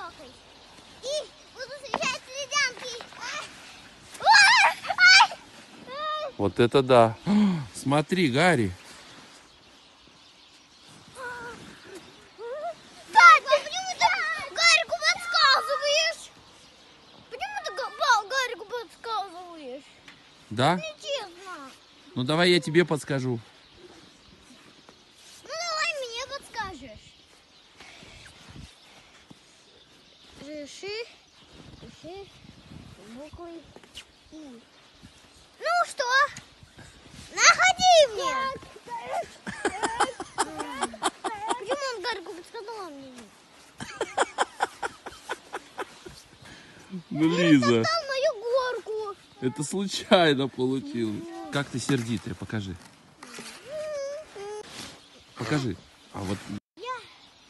щекой. И буду встречать ледянки. Вот это да. Смотри, Гарри. Папа, почему ты Гарику подсказываешь? Почему ты Гарику подсказываешь? Да? Нечестно. Ну давай я тебе подскажу. Ну давай мне подскажешь. Реши буквой И. Ну что? Находи мне. Почему он Гарику подсказал, а мне нет? Ну, Лиза, Дал мою горку. это случайно получилось. Как ты сердитая, покажи. Покажи. А вот